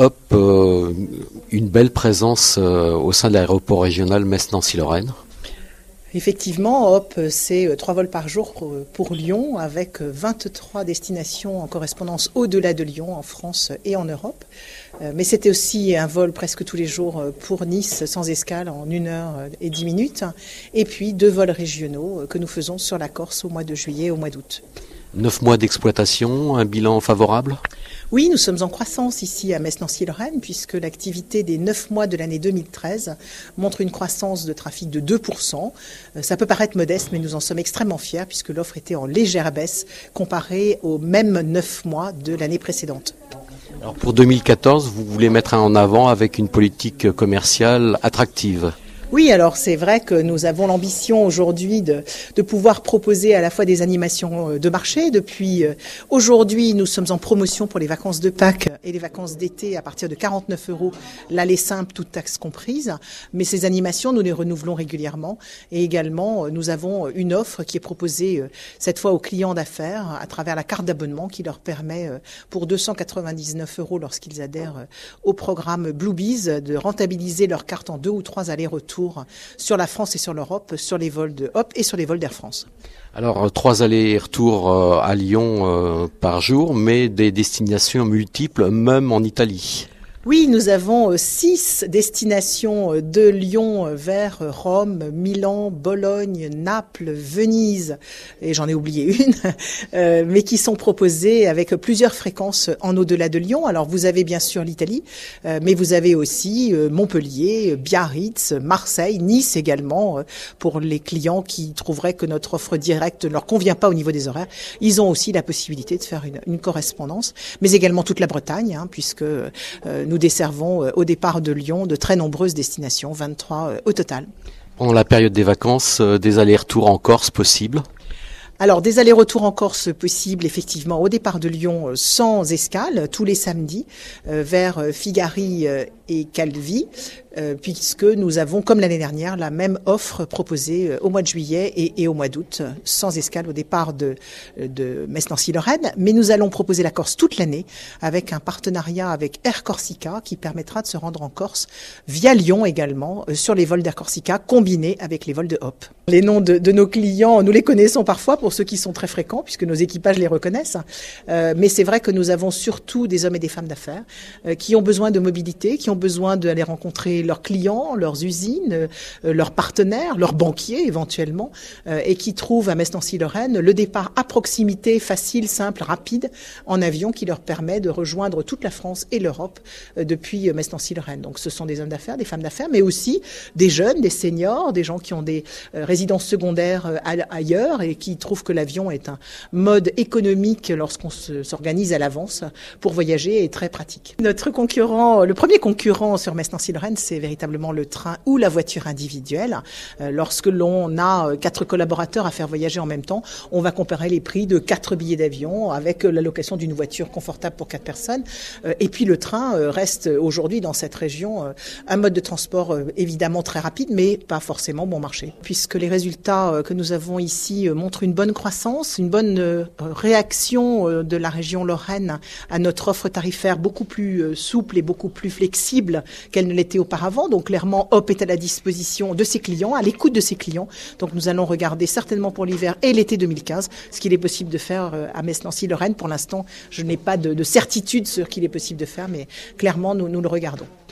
Hop, une belle présence au sein de l'aéroport régional Metz-Nancy-Lorraine. Effectivement, Hop, c'est 3 vols par jour pour Lyon, avec 23 destinations en correspondance au-delà de Lyon, en France et en Europe. Mais c'était aussi un vol presque tous les jours pour Nice, sans escale, en 1h10. Et puis 2 vols régionaux que nous faisons sur la Corse au mois de juillet et au mois d'août. 9 mois d'exploitation, un bilan favorable ? Oui, nous sommes en croissance ici à Metz-Nancy-Lorraine, puisque l'activité des 9 mois de l'année 2013 montre une croissance de trafic de 2%. Ça peut paraître modeste, mais nous en sommes extrêmement fiers, puisque l'offre était en légère baisse comparée aux mêmes 9 mois de l'année précédente. Alors pour 2014, vous voulez mettre en avant avec une politique commerciale attractive. Oui, alors c'est vrai que nous avons l'ambition aujourd'hui de pouvoir proposer à la fois des animations de marché. Depuis aujourd'hui, nous sommes en promotion pour les vacances de Pâques et les vacances d'été à partir de 49 €, l'aller simple, toute taxe comprise. Mais ces animations, nous les renouvelons régulièrement. Et également, nous avons une offre qui est proposée cette fois aux clients d'affaires à travers la carte d'abonnement qui leur permet pour 299 € lorsqu'ils adhèrent au programme Bluebees de rentabiliser leur carte en 2 ou 3 allers-retours sur la France et sur l'Europe, sur les vols de Hop et sur les vols d'Air France. Alors 3 allers-retours à Lyon par jour, mais des destinations multiples, même en Italie. Oui, nous avons 6 destinations de Lyon vers Rome, Milan, Bologne, Naples, Venise, et j'en ai oublié une, mais qui sont proposées avec plusieurs fréquences en au-delà de Lyon. Alors vous avez bien sûr l'Italie, mais vous avez aussi Montpellier, Biarritz, Marseille, Nice également, pour les clients qui trouveraient que notre offre directe ne leur convient pas au niveau des horaires. Ils ont aussi la possibilité de faire une correspondance, mais également toute la Bretagne, puisque nous desservons au départ de Lyon de très nombreuses destinations, 23 au total. Pendant la période des vacances, des allers-retours en Corse possibles ? Alors, des allers-retours en Corse possibles, effectivement, au départ de Lyon, sans escale, tous les samedis, vers Figari et Calvi, puisque nous avons, comme l'année dernière, la même offre proposée au mois de juillet et au mois d'août, sans escale au départ de Metz-Nancy-Lorraine. Mais nous allons proposer la Corse toute l'année, avec un partenariat avec Air Corsica, qui permettra de se rendre en Corse via Lyon également, sur les vols d'Air Corsica, combinés avec les vols de Hop. Les noms de nos clients, nous les connaissons parfois pour ceux qui sont très fréquents, puisque nos équipages les reconnaissent. Mais c'est vrai que nous avons surtout des hommes et des femmes d'affaires qui ont besoin de mobilité, qui ont besoin d'aller rencontrer leurs clients, leurs usines, leurs partenaires, leurs banquiers éventuellement, et qui trouvent à Metz-Nancy-Lorraine le départ à proximité, facile, simple, rapide, en avion, qui leur permet de rejoindre toute la France et l'Europe depuis Metz-Nancy-Lorraine. Donc ce sont des hommes d'affaires, des femmes d'affaires, mais aussi des jeunes, des seniors, des gens qui ont des résidences secondaires ailleurs et qui trouvent que l'avion est un mode économique lorsqu'on s'organise à l'avance pour voyager et très pratique. Notre concurrent, le premier concurrent sur Metz-Nancy-Lorraine, c'est véritablement le train ou la voiture individuelle. Lorsque l'on a 4 collaborateurs à faire voyager en même temps, on va comparer les prix de 4 billets d'avion avec la location d'une voiture confortable pour 4 personnes. Et puis le train reste aujourd'hui dans cette région un mode de transport évidemment très rapide, mais pas forcément bon marché. Puisque les résultats que nous avons ici montrent une bonne croissance, une bonne réaction de la région Lorraine à notre offre tarifaire beaucoup plus souple et beaucoup plus flexible qu'elle ne l'était auparavant. Donc clairement, Hop est à la disposition de ses clients, à l'écoute de ses clients. Donc nous allons regarder certainement pour l'hiver et l'été 2015 ce qu'il est possible de faire à Metz-Nancy-Lorraine. Pour l'instant, je n'ai pas de certitude sur ce qu'il est possible de faire, mais clairement, nous le regardons.